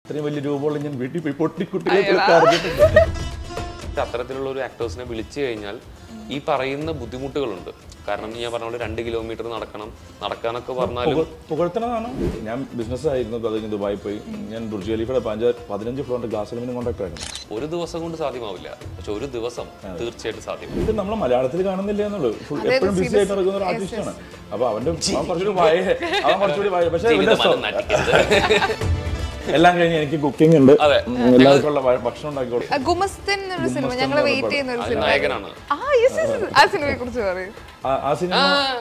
ഇത്രയും വലിയ രൂപമുള്ള ഞാൻ വീട്ടിൽ പോയി പൊട്ടിക്കുട്ടികളെ അത്തരത്തിലുള്ള ഒരു ആക്ടേഴ്സിനെ വിളിച്ചു കഴിഞ്ഞാൽ ഈ പറയുന്ന ബുദ്ധിമുട്ടുകളുണ്ട്. കാരണം ഞാൻ പറഞ്ഞ പോലെ 2 കിലോമീറ്റർ നടക്കാനൊക്കെ പറഞ്ഞാലും പുകഴ്ത്തണതാണ്. ഞാൻ ബിസിനസ് ആയിരുന്നു, അത് കഴിഞ്ഞ് ദുബായി പോയി. ഞാൻ ബുർജ് ഖലീഫയുടെ 15 ഫ്ലോറിന്റെ ഗ്ലാസ് അലുമിനിയം കോൺട്രാക്ടർ ആയിരുന്നു. ഒരു ദിവസം കൊണ്ട് സാധ്യമാവില്ല, പക്ഷെ ഒരു ദിവസം തീർച്ചയായിട്ടും സാധ്യം. ഇത് നമ്മൾ മലയാളത്തിൽ കാണുന്നില്ല എന്നുള്ളൂ. എപ്പോഴും ബിസി ആയിട്ട് നടക്കുന്ന ഒരു ആർട്ടിസ്റ്റാണ്. അപ്പൊ കുറച്ചുകൂടി പക്ഷേ എല്ലാം കഴിഞ്ഞ് എനിക്ക് കുക്കിംഗ് ഉണ്ട്, എല്ലാവർക്കുള്ള ഭക്ഷണം ഉണ്ടാക്കിക്കോളും. ഗുമസ്തൻ എന്നൊരു സിനിമ ഞങ്ങൾ വെയിറ്റ് ചെയ്യുന്ന ഒരു സിനിമ. നായകനാണ്. ആ സിനിമയെ കുറിച്ച് പറയൂ. ആ സിനിമ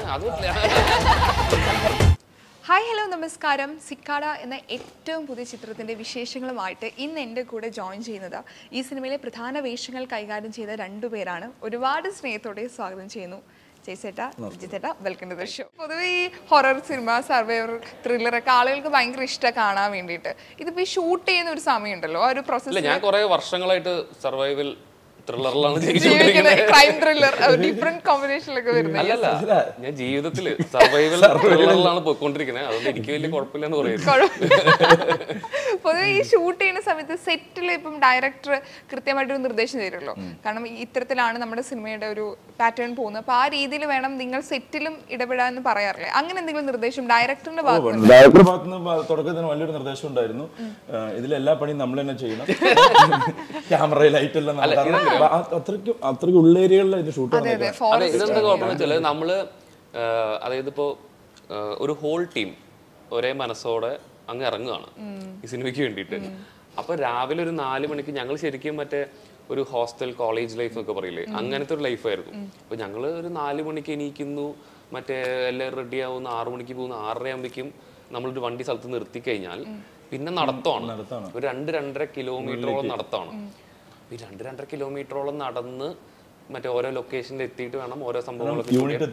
ഹായ് ഹലോ നമസ്കാരം. സിക്കാഡ എന്ന ഏറ്റവും പുതിയ ചിത്രത്തിൻ്റെ വിശേഷങ്ങളുമായിട്ട് ഇന്ന് എൻ്റെ കൂടെ ജോയിൻ ചെയ്യുന്നത് ഈ സിനിമയിലെ പ്രധാന വേഷങ്ങൾ കൈകാര്യം ചെയ്ത 2 പേരാണ്. ഒരുപാട് സ്നേഹത്തോടെ സ്വാഗതം ചെയ്യുന്നു. ജയ്സേട്ടാ, ജിത്തേട്ടാ, വെൽക്കം ടു ദ ഷോ. പൊതുവെ ഈ ഹൊറർ സിനിമ, സർവൈവർ, ത്രില്ലറൊക്കെ ആളുകൾക്ക് ഭയങ്കര ഇഷ്ടം കാണാൻ വേണ്ടിയിട്ട്. ഇതിപ്പോൾ ഈ ഷൂട്ട് ചെയ്യുന്ന ഒരു സമയമുണ്ടല്ലോ, ആ ഒരു പ്രോസസ്. ഞാൻ കുറെ വർഷങ്ങളായിട്ട് സർവൈവൽ ത്രില്ലറിലാണ് ക്രൈം ത്രില്ലർ, ഡിഫറെന്റ് കോമ്പിനേഷനിലൊക്കെ വരുന്നത്. അല്ലല്ല, ഞാൻ ജീവിതത്തിൽ സർവൈവൽ ത്രില്ലറിലാണ് പോയിക്കൊണ്ടിരിക്കുന്നത്. അതുകൊണ്ട് എനിക്ക് വലിയ കുഴപ്പമില്ലെന്ന് പറയുന്നത്. പൊതുവെ ഈ ഷൂട്ട് ചെയ്യുന്ന സമയത്ത് സെറ്റിൽ ഇപ്പം ഡയറക്ടർ കൃത്യമായിട്ടൊരു നിർദ്ദേശം തരുമല്ലോ. കാരണം ഇത്തരത്തിലാണ് നമ്മുടെ സിനിമയുടെ ഒരു പാറ്റേൺ പോകുന്നത്, അപ്പൊ ആ രീതിയിൽ വേണം നിങ്ങൾ സെറ്റിലും ഇടപെടാന്ന് പറയാറില്ലേ? അങ്ങനെ എന്തെങ്കിലും നിർദ്ദേശം ഡയറക്ടറുടെ ഭാഗത്തുനിന്ന് തുടക്കത്തിന് വലിയൊരു നിർദ്ദേശം ഉണ്ടായിരുന്നു. ഇതിലെല്ലാ പണിയും നമ്മൾ തന്നെ ചെയ്യണം, ക്യാമറ ലൈറ്റ് എല്ലാം അത്രയ്ക്ക് ഉള്ളേരിയകളിൽ ഇത് ഷൂട്ട് ഇതെന്താ കുഴപ്പമെന്ന് വെച്ചാൽ നമ്മള് അതായത് ഇപ്പോ ഒരു ഹോൾ ടീം ഒരേ മനസ്സോടെ അങ്ങ് ഇറങ്ങുകയാണ് ഈ സിനിമയ്ക്ക് വേണ്ടിയിട്ട്. അപ്പൊ രാവിലെ ഒരു 4 മണിക്ക് ഞങ്ങൾ ശരിക്കും മറ്റേ ഒരു ഹോസ്റ്റൽ കോളേജ് ലൈഫ് എന്നൊക്കെ പറയില്ലേ, അങ്ങനത്തെ ഒരു ലൈഫായിരുന്നു. അപ്പൊ ഞങ്ങള് ഒരു 4 മണിക്ക് എണീക്കുന്നു, മറ്റേ എല്ലാവരും റെഡി ആവുന്നു, 6 മണിക്ക് പോകുന്നു, 6:30 ആകുമ്പോഴേക്കും നമ്മളൊരു വണ്ടി സ്ഥലത്ത് നിർത്തി കഴിഞ്ഞാൽ പിന്നെ നടത്തമാണ്. ഒരു 2-2.5 കിലോമീറ്ററോളം നടത്തമാണ്. ഈ 2-2.5 കിലോമീറ്ററോളം നടന്ന് മറ്റേ ഓരോ ലൊക്കേഷനിൽ എത്തിയിട്ട് വേണം ഓരോ സംഭവങ്ങളൊക്കെ.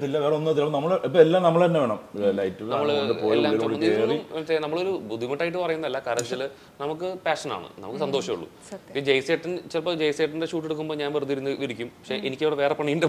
നമ്മളൊരു ബുദ്ധിമുട്ടായിട്ട് പറയുന്നതല്ല, കാരണം നമുക്ക് പാഷനാണ്, നമുക്ക് സന്തോഷമുള്ളൂ. ഈ ജയ്സേട്ടൻ ചിലപ്പോൾ ജയ്സേട്ടന്റെ ഷൂട്ട് എടുക്കുമ്പോൾ ഞാൻ വെറുതെ ഇരുന്ന് ഇരിക്കും, പക്ഷെ എനിക്ക് അവിടെ വേറെ പണിയുണ്ട്.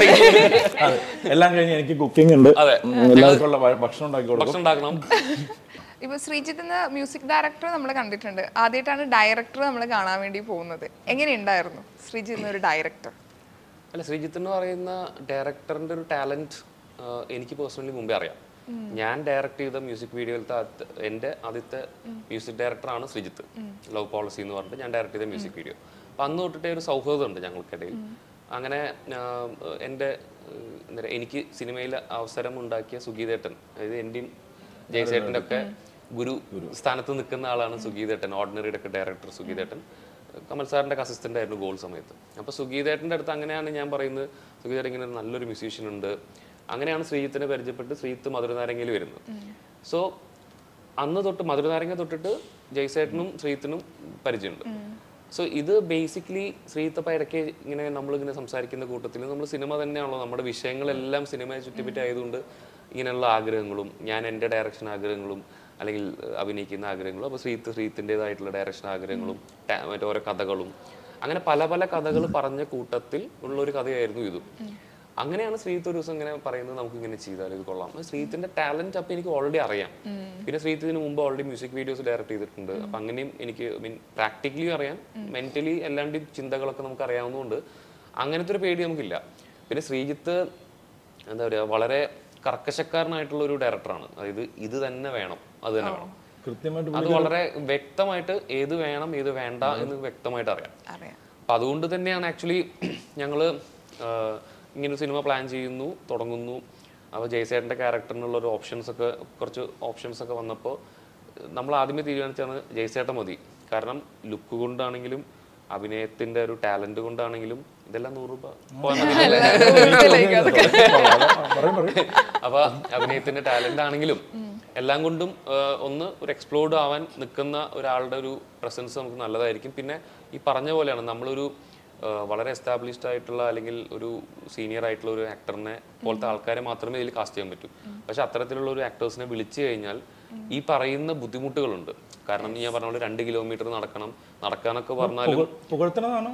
എല്ലാം കഴിഞ്ഞ് എനിക്ക് കുക്കിംഗ് ഉണ്ട്, എല്ലാവർക്കുള്ള ഭക്ഷണം ഉണ്ടാക്കണം. ഇപ്പൊ ശ്രീജിത്ത് എന്ന മ്യൂസിക് ഡയറക്ടർ നമ്മൾ കണ്ടിട്ടുണ്ട്, ആദ്യമായിട്ടാണ് ഡയറക്ടർ നമ്മൾ കാണാൻ വേണ്ടി പോകുന്നത്. എങ്ങനെയുണ്ടായിരുന്നു ശ്രീജിത്ത് എന്നൊരു ഡയറക്ടർ? അല്ല, ശ്രീജിത്ത് എന്ന് പറയുന്ന ഡയറക്ടറിന്റെ ഒരു ടാലന്റ് എനിക്ക് പേഴ്സണലി മുമ്പേ അറിയാം. ഞാൻ ഡയറക്ട് ചെയ്ത മ്യൂസിക് വീഡിയോയിലത്തെ എൻ്റെ ആദ്യത്തെ മ്യൂസിക് ഡയറക്ടറാണ് ശ്രീജിത്ത്. ലവ് പോളിസി എന്ന് പറഞ്ഞിട്ട് ഞാൻ ഡയറക്ട് ചെയ്ത മ്യൂസിക് വീഡിയോ. അപ്പം അന്ന് തൊട്ടിട്ടേ ഒരു സൗഹൃദം ഉണ്ട് ഞങ്ങൾക്കിടയിൽ. അങ്ങനെ എൻ്റെ എനിക്ക് സിനിമയിൽ അവസരം ഉണ്ടാക്കിയ സുഗീതേട്ടൻ, അതായത് എൻ്റെയും ജയ്സേട്ടൻ്റെ ഒക്കെ ഗുരു സ്ഥാനത്ത് നിൽക്കുന്ന ആളാണ് സുഗീതേട്ടൻ. ഓർഡിനറിയുടെ ഒക്കെ ഡയറക്ടർ സുഗീതേട്ടൻ കമൽ സാറിൻ്റെ അസിസ്റ്റൻ്റ് ആയിരുന്നു ഗോൾ സമയത്ത്. അപ്പോൾ സുഗീതേട്ടൻ്റെ അടുത്ത് അങ്ങനെയാണ് ഞാൻ പറയുന്നത്, സുഗീതേട്ടൻ ഇങ്ങനെ നല്ലൊരു മ്യൂസീഷ്യൻ ഉണ്ട്. അങ്ങനെയാണ് ശ്രീജിത്തിനെ പരിചയപ്പെട്ട് ശ്രീജിത്ത് മധുരനാരങ്ങയിൽ വരുന്നത്. സോ അന്ന് തൊട്ട് മധുരനാരങ്ങ തൊട്ടിട്ട് ജയ്സേട്ടനും ശ്രീജിത്തിനും പരിചയമുണ്ട്. സോ ഇത് ബേസിക്കലി ശ്രീജിത്തപ്പം ഇടയ്ക്ക് ഇങ്ങനെ നമ്മളിങ്ങനെ സംസാരിക്കുന്ന കൂട്ടത്തിൽ നമ്മൾ സിനിമ തന്നെയാണല്ലോ, നമ്മുടെ വിഷയങ്ങളെല്ലാം സിനിമയെ ചുറ്റിപ്പറ്റി ആയതുകൊണ്ട് ഇങ്ങനെയുള്ള ആഗ്രഹങ്ങളും, ഞാൻ എൻ്റെ ഡയറക്ഷൻ ആഗ്രഹങ്ങളും അല്ലെങ്കിൽ അഭിനയിക്കുന്ന ആഗ്രഹങ്ങളും, അപ്പോൾ ശ്രീത്തിൻ്റെതായിട്ടുള്ള ഡയറക്ഷൻ ആഗ്രഹങ്ങളും മറ്റേ ഓരോ കഥകളും, അങ്ങനെ പല പല കഥകൾ പറഞ്ഞ കൂട്ടത്തിൽ ഉള്ളൊരു കഥയായിരുന്നു ഇതും. അങ്ങനെയാണ് ശ്രീത്ത് ഒരു ദിവസം ഇങ്ങനെ പറയുന്നത്, നമുക്ക് ഇങ്ങനെ ചെയ്താൽ ഇത് കൊള്ളാം. ശ്രീത്തിന്റെ ടാലന്റ് അപ്പം എനിക്ക് ഓൾറെഡി അറിയാം. പിന്നെ ശ്രീത്തിന് മുമ്പ് ഓൾറെഡി മ്യൂസിക് വീഡിയോസ് ഡയറക്ട് ചെയ്തിട്ടുണ്ട്. അപ്പം അങ്ങനെയും എനിക്ക് പ്രാക്ടിക്കലി അറിയാം, മെന്റലി എല്ലാണ്ടും ചിന്തകളൊക്കെ നമുക്ക് അറിയാവുന്നതുകൊണ്ട് അങ്ങനത്തെ ഒരു പേടി നമുക്കില്ല. പിന്നെ ശ്രീജിത്ത് എന്താ പറയുക, വളരെ കർക്കശക്കാരനായിട്ടുള്ള ഒരു ഡയറക്ടറാണ്. അതായത് ഇത് തന്നെ വേണം, അത് തന്നെ വേണം, അത് വളരെ വ്യക്തമായിട്ട് ഏത് വേണം ഏത് വേണ്ട എന്ന് വ്യക്തമായിട്ട് അറിയാം. അപ്പൊ അതുകൊണ്ട് തന്നെയാണ് ആക്ച്വലി ഞങ്ങള് ഇങ്ങനെ സിനിമ പ്ലാൻ ചെയ്യുന്നു, തുടങ്ങുന്നു. അപ്പോൾ ജയ്സേട്ടൻ്റെ ക്യാരക്ടറിനുള്ള ഒരു കുറച്ച് ഓപ്ഷൻസ് ഒക്കെ വന്നപ്പോൾ നമ്മൾ ആദ്യമേ തീരുമാനിച്ചാണ് ജയ്സേട്ടൻ മതി. കാരണം ലുക്ക് കൊണ്ടാണെങ്കിലും അഭിനയത്തിന്റെ ഒരു ടാലന്റ് കൊണ്ടാണെങ്കിലും ഇതെല്ലാം 100 രൂപ. അപ്പൊ അഭിനയത്തിന്റെ ടാലന്റ് ആണെങ്കിലും എല്ലാം കൊണ്ടും ഒരു എക്സ്പ്ലോർഡ് ആവാൻ നിൽക്കുന്ന ഒരാളുടെ ഒരു പ്രസൻസ് നമുക്ക് നല്ലതായിരിക്കും. പിന്നെ ഈ പറഞ്ഞ പോലെയാണ്, നമ്മളൊരു വളരെ എസ്റ്റാബ്ലിഷ്ഡ് ആയിട്ടുള്ള അല്ലെങ്കിൽ ഒരു സീനിയർ ആയിട്ടുള്ള ഒരു ആക്ടറിനെ പോലത്തെ ആൾക്കാരെ മാത്രമേ ഇതിൽ കാസ്റ്റ് ചെയ്യാൻ പറ്റൂ. പക്ഷെ അത്തരത്തിലുള്ള ഒരു ആക്ടേഴ്സിനെ വിളിച്ചു കഴിഞ്ഞാൽ ഈ പറയുന്ന ബുദ്ധിമുട്ടുകളുണ്ട്. കാരണം ഞാൻ പറഞ്ഞ പോലെ 2 കിലോമീറ്റർ നടക്കാനൊക്കെ പറഞ്ഞാലും പുകഴ്ത്തണതാണോ?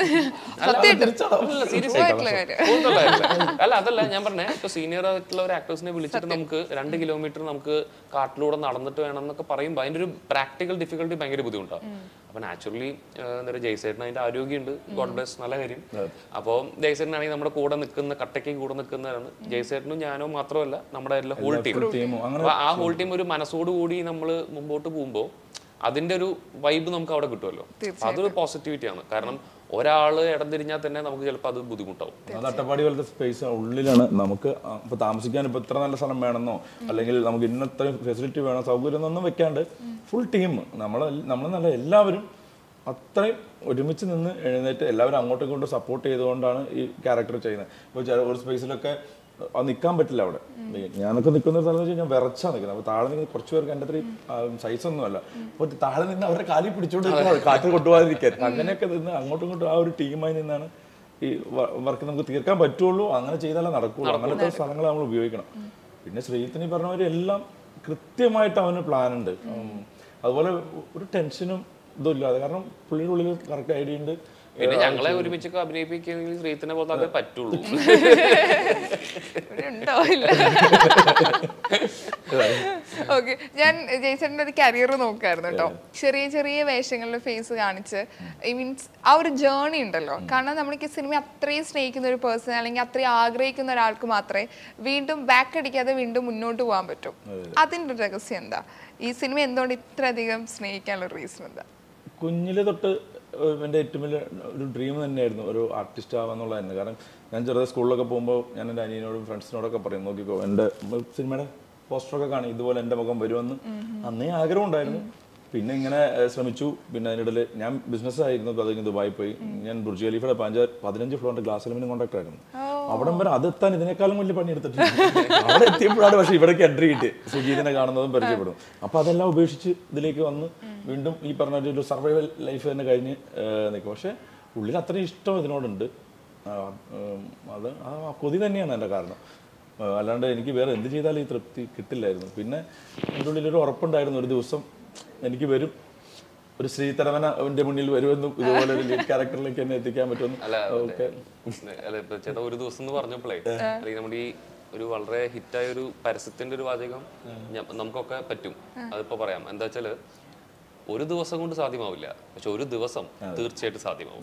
സീരിയസ് അല്ല, അതല്ല ഞാൻ പറഞ്ഞേ. ഇപ്പൊ സീനിയർ ആയിട്ടുള്ള ഒരു ആക്ടേഴ്സിനെ വിളിച്ചിട്ട് നമുക്ക് 2 കിലോമീറ്റർ നമുക്ക് കാട്ടിലൂടെ നടന്നിട്ട് വേണം എന്നൊക്കെ പറയുമ്പോൾ അതിന്റെ ഒരു പ്രാക്ടിക്കൽ ഡിഫിക്കൽട്ടി ഭയങ്കര ബുദ്ധിമുട്ടാണ്. അപ്പൊ നാച്ചുറലി എന്താ പറയുക, ജയ്സേട്ടന് അതിന്റെ ആരോഗ്യമുണ്ട്, ഗോഡ് ബ്ലെസ്, നല്ല കാര്യം. അപ്പോൾ ജയ്സേട്ടനാണെങ്കിൽ നമ്മുടെ കൂടെ നിൽക്കുന്ന കട്ടയ്ക്ക് കൂടെ നിൽക്കുന്നവരാണ്. ജയ്സേട്ടനും ഞാനോ മാത്രമല്ല, നമ്മുടെ എല്ലാ ഹോൾ ടീം. അപ്പൊ ആ ഹോൾ ടീം ഒരു മനസ്സോടുകൂടി നമ്മൾ മുമ്പോട്ട് പോകുമ്പോൾ അതിന്റെ ഒരു വൈബ് നമുക്ക് അവിടെ കിട്ടുമല്ലോ. അതൊരു പോസിറ്റിവിറ്റിയാണ്. കാരണം ഒരാള് ഇടം തിരിഞ്ഞാൽ തന്നെ നമുക്ക് ചിലപ്പോൾ അത് ബുദ്ധിമുട്ടാവും. അത് അട്ടപ്പാടി പോലത്തെ സ്പേസ് ഉള്ളിലാണ്. നമുക്ക് ഇപ്പൊ താമസിക്കാൻ ഇപ്പൊ ഇത്ര നല്ല സ്ഥലം വേണമെന്നോ അല്ലെങ്കിൽ നമുക്ക് ഇന്നത്തെ ഫെസിലിറ്റി വേണോ സൗകര്യം ഒന്നും വെക്കാണ്ട് ഫുൾ ടീം നമ്മൾ നല്ല എല്ലാവരും അത്രയും ഒരുമിച്ച് നിന്ന് എഴുന്നേറ്റ് എല്ലാവരും അങ്ങോട്ടും ഇങ്ങോട്ടും സപ്പോർട്ട് ചെയ്തുകൊണ്ടാണ് ഈ ക്യാരക്ടർ ചെയ്യുന്നത്. ഇപ്പോൾ ഒരു സ്പേസിലൊക്കെ അത് നിൽക്കാൻ പറ്റില്ല അവിടെ. ഞാനൊക്കെ നിൽക്കുന്ന സ്ഥലം വെച്ച് കഴിഞ്ഞാൽ വിറച്ചാ നിൽക്കുന്നത്. അപ്പോൾ താഴെ നിന്ന് കുറച്ച് പേർക്ക് എൻ്റെ അത്രയും സൈസൊന്നും അല്ല. അപ്പോൾ താഴെ നിന്ന് അവരുടെ കാലിൽ പിടിച്ചുകൊണ്ട് കാറ്റ് കൊണ്ടുപോകാതിരിക്കാൻ അങ്ങനെയൊക്കെ നിന്ന് അങ്ങോട്ടും ഇങ്ങോട്ടും ആ ഒരു ടീമായി നിന്നാണ് ഈ വർക്ക് നമുക്ക് തീർക്കാൻ പറ്റുള്ളൂ. അങ്ങനെ ചെയ്താലേ നടക്കുള്ളൂ. അങ്ങനത്തെ സ്ഥലങ്ങൾ നമ്മൾ ഉപയോഗിക്കണം. പിന്നെ ശ്രീജിത്തിന് ഈ പറഞ്ഞവരെ എല്ലാം കൃത്യമായിട്ട് അവന് പ്ലാൻ ഉണ്ട്. അതുപോലെ ഒരു ടെൻഷനും ഇതും ഇല്ലാതെ, കാരണം പുള്ളിയുടെ ഉള്ളിൽ കറക്റ്റ് ഐഡിയ ഉണ്ട്. പിന്നെ ഞങ്ങളെ ഒരുമിച്ചൊക്കെ അഭിനയിപ്പിക്കുകയാണെങ്കിൽ ശ്രീജിത്തിനെ പോലെ അതേ പറ്റുള്ളൂ. ഓക്കെ, ഞാൻ ജയ്സേട്ടൻ്റെ ഒരു കരിയർ നോക്കായിരുന്നു കേട്ടോ. ചെറിയ ചെറിയ വേഷങ്ങളിൽ ഫേസ് കാണിച്ച് മീൻസ് ആ ഒരു ജേർണി ഉണ്ടല്ലോ. കാരണം നമ്മൾക്ക് സിനിമ അത്രയും സ്നേഹിക്കുന്ന ഒരു പേഴ്സൺ അല്ലെങ്കിൽ അത്രയും ആഗ്രഹിക്കുന്ന ഒരാൾക്ക് മാത്രമേ വീണ്ടും ബാക്ക് അടിക്കാതെ വീണ്ടും മുന്നോട്ട് പോകാൻ പറ്റും. അതിൻ്റെ ഒരു രഹസ്യം എന്താ? ഈ സിനിമ എന്തുകൊണ്ട് ഇത്രയധികം സ്നേഹിക്കാനുള്ള റീസൺ എന്താ? കുഞ്ഞിലെ തൊട്ട് എൻ്റെ ഏറ്റവും വലിയ ഒരു ഡ്രീം തന്നെയായിരുന്നു ഒരു ആർട്ടിസ്റ്റ് ആവാന്നുള്ളതായിരുന്നു. കാരണം ഞാൻ ചെറുതെ സ്കൂളിലൊക്കെ പോകുമ്പോൾ ഞാൻ എൻ്റെ അനിയനോടും ഫ്രണ്ട്സിനോടൊക്കെ പറയും, നോക്കിക്കോ എൻ്റെ സിനിമയുടെ പോസ്റ്ററൊക്കെ കാണും, ഇതുപോലെ എൻ്റെ മുഖം വരുമെന്ന് അന്നേ ആഗ്രഹം ഉണ്ടായിരുന്നു. പിന്നെ ഇങ്ങനെ ശ്രമിച്ചു. പിന്നെ അതിനിടയിൽ ഞാൻ ബിസിനസ് ആയിരുന്നു. അപ്പോൾ അതിന് ദുബായി പോയി. ഞാൻ ബുർജ് ഖലീഫയുടെ 15 ഫ്ലോറിൻ്റെ ഗ്ലാസ് അലുമിനിയം കോൺട്രാക്ടർ ആയിരുന്നു. അവിടം വരെ അതെത്താൻ ഇതിനേക്കാളും വലിയ പണിയെടുത്തിട്ടുണ്ട്. അവിടെ എത്തിയപ്പോഴാണ് പക്ഷേ ഇവിടേക്ക് എൻട്രി കിട്ടി, സുജീതിനെ കാണുന്നതും പരിചയപ്പെടും. അപ്പോൾ അതെല്ലാം ഉപേക്ഷിച്ച് ഇതിലേക്ക് വന്ന് വീണ്ടും ഈ പറഞ്ഞ ഒരു സർവൈവൽ ലൈഫ് തന്നെ കഴിഞ്ഞ് നിൽക്കും. പക്ഷേ ഉള്ളിൽ അത്രയും ഇഷ്ടം ഇതിനോടുണ്ട്. അത് ആ കൊതി തന്നെയാണ് എൻ്റെ കാരണം. അല്ലാണ്ട് എനിക്ക് വേറെ എന്ത് ചെയ്താലും ഈ തൃപ്തി കിട്ടില്ലായിരുന്നു. പിന്നെ എൻ്റെ ഉള്ളിലൊരു ഉറപ്പുണ്ടായിരുന്നു, ഒരു ദിവസം എനിക്ക് വരും, ഒരു ശ്രീധരവന അവന്റെ മുന്നിൽ വരുമെന്നും ഇതുപോലെ ഒരു ലീഡ് ക്യാരക്ടറിലേക്ക് എന്നെ എത്തിക്കാൻ പറ്റുമെന്ന്. ചേട്ടാ ഒരു ദിവസം എന്ന് പറഞ്ഞപ്പോഴേ നമ്മുടെ ഈ ഒരു വളരെ ഹിറ്റായ ഒരു പരസ്യത്തിന്റെ ഒരു വാചകം നമുക്കൊക്കെ പറ്റും. അതിപ്പോ പറയാം. എന്താ വെച്ചാല് ഒരു ദിവസം കൊണ്ട് സാധ്യമാവില്ല, പക്ഷെ ഒരു ദിവസം തീർച്ചയായിട്ടും സാധ്യമാവും.